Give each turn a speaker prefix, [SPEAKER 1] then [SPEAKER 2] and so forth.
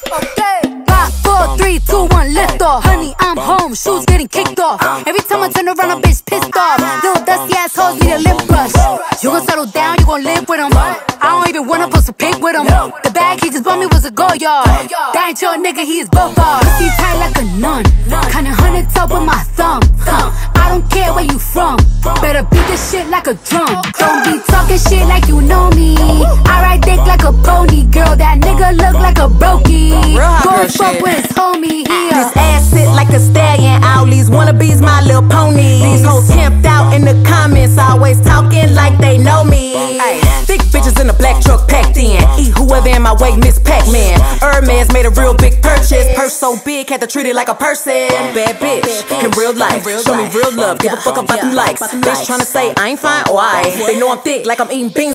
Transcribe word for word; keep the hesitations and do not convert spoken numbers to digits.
[SPEAKER 1] Okay. Five, four, three, two, one, lift off. Honey, I'm home, shoes getting kicked off. Every time I turn around, a bitch pissed off. Little dusty assholes need a lip brush. You gon' settle down, you gon' live with him. I don't even wanna post a pic with him. The bag he just bought me was a go yard. That ain't your nigga, he is both bars. Pussy tight like a nun, kinda hundred top with my thumb. I don't care where you from, better beat this shit like a drum. Don't be talking shit like you know me. I ride dick like a pony, girl. That nigga look like a brokey. Go fuck with his homie here.
[SPEAKER 2] This ass sit like a stallion. All these wannabes my little pony. These hoes camped out in the comments, always talking like they know me. Thick bitches in a black truck packed in. Eat whoever in my way, Miss Pac-Man. Hermes made a real big purchase. Purse so big, had to treat it like a person. Bad bitch, in real life, show me real love. Give a fuck about them likes. Bitch tryna say I ain't fine, why? They know I'm thick like I'm eating beans.